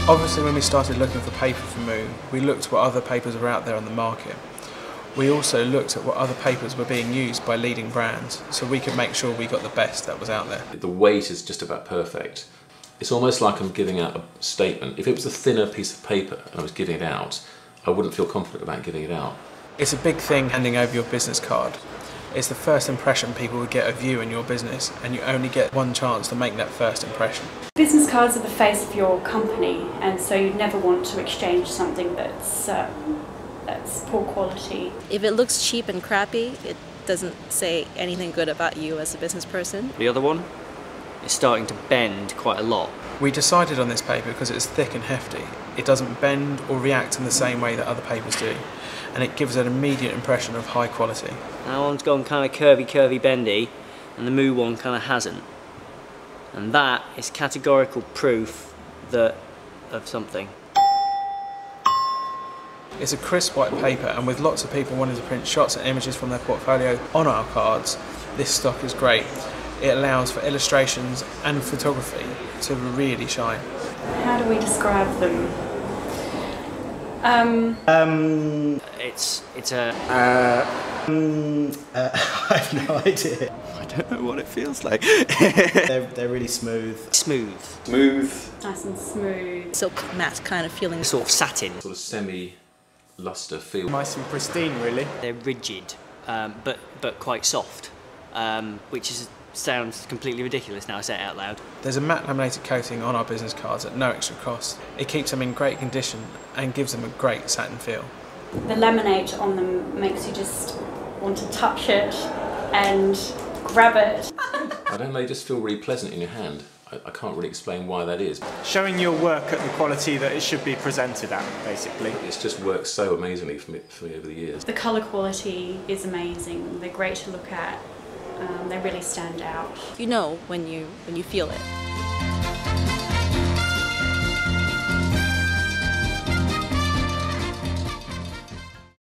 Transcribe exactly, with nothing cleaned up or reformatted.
Obviously when we started looking for paper for Moo, we looked at what other papers were out there on the market. We also looked at what other papers were being used by leading brands, so we could make sure we got the best that was out there. The weight is just about perfect. It's almost like I'm giving out a statement. If it was a thinner piece of paper and I was giving it out, I wouldn't feel confident about giving it out. It's a big thing handing over your business card. It's the first impression people would get of you and your business, and you only get one chance to make that first impression. Business cards are the face of your company, and so you'd never want to exchange something that's uh, that's poor quality. If it looks cheap and crappy, it doesn't say anything good about you as a business person. The other one is starting to bend quite a lot. We decided on this paper because it's thick and hefty. It doesn't bend or react in the same way that other papers do, and it gives an immediate impression of high quality. That one's gone kind of curvy, curvy, bendy, and the Moo one kind of hasn't. And that is categorical proof that of something. It's a crisp white paper, and with lots of people wanting to print shots and images from their portfolio on our cards, this stock is great. It allows for illustrations and photography to really shine. How do we describe them? Um, um it's it's a uh, um, uh, I have no idea. I don't know what it feels like. they're, they're really smooth. Smooth. Smooth. Nice and smooth. Silk matte kind of feeling. Sort of satin. Sort of semi-luster feel. Nice and pristine, really. They're rigid, um, but but quite soft, um, which is sounds completely ridiculous now I say it out loud. There's a matte laminated coating on our business cards at no extra cost. It keeps them in great condition and gives them a great satin feel. The laminate on them makes you just want to touch it and grab it. I don't know, they just feel really pleasant in your hand. I, I can't really explain why that is. Showing your work at the quality that it should be presented at, basically. It's just worked so amazingly for me, for me over the years. The colour quality is amazing. They're great to look at. Um, they really stand out. You know when you when you feel it.